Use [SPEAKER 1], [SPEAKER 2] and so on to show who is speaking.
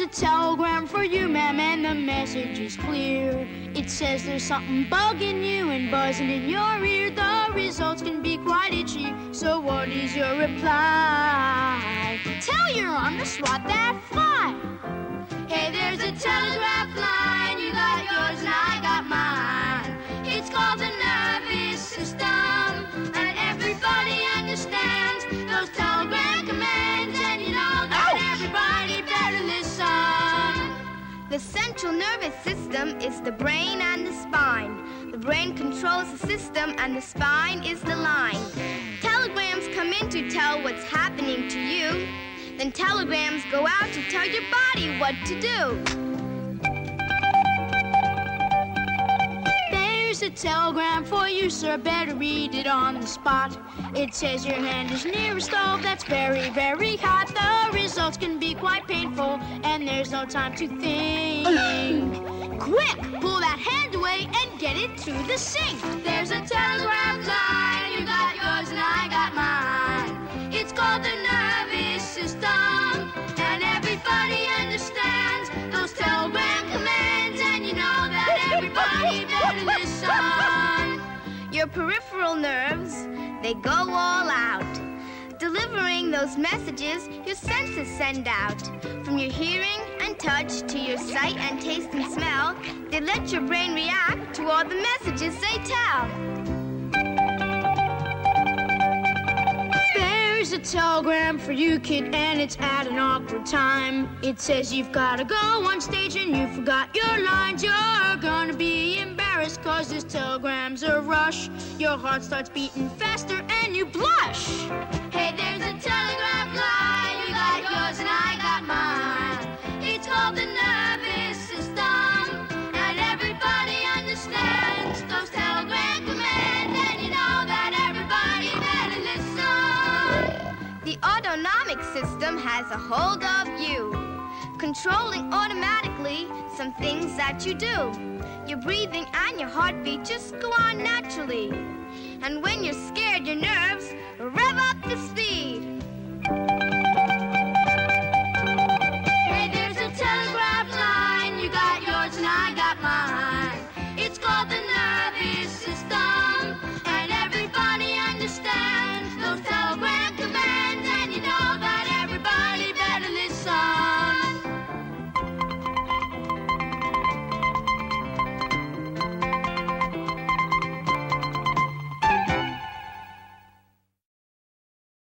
[SPEAKER 1] a telegram for you, ma'am, and the message is clear. It says there's something bugging you and buzzing in your ear. The results can be quite itchy, so what is your reply? Tell your arm to swat that fly. Hey, there's a telegraph line. You got yours and I got mine. It's called the nervous system, and everybody understands those telegram commands, and you know that everybody better listen.
[SPEAKER 2] The central nervous system is the brain and the spine. The brain controls the system and the spine is the line. Telegrams come in to tell what's happening to you. Then telegrams go out to tell your body what to do.
[SPEAKER 1] There's a telegram for you, sir. Better read it on the spot. It says your hand is near a stove that's very, very hot. The results can be quite painful, and there's no time to think. Quick, pull that hand away and get it to the sink. There's a telegraph line. You got yours and I got mine. It's called the nervous system, and everybody understands those telegram commands, and you know that everybody better listen.
[SPEAKER 2] Your peripheral nerves, they go all out, delivering those messages your senses send out. From your hearing and touch to your sight and taste and smell, they let your brain react to all the messages they tell.
[SPEAKER 1] There's a telegram for you, kid, and it's at an awkward time. It says you've got to go on stage and you forgot your lines. You're gonna be embarrassed cause this telegram's a rush. Your heart starts beating faster and you blush. Hey, there's a telegraph line. You got yours and I got mine. It's called the nervous system, and everybody understands those telegram commands, and you know that everybody better listen.
[SPEAKER 2] The autonomic system has a hold of you, controlling automatically some things that you do. Your breathing and your heartbeat just go on naturally. And when you're scared, your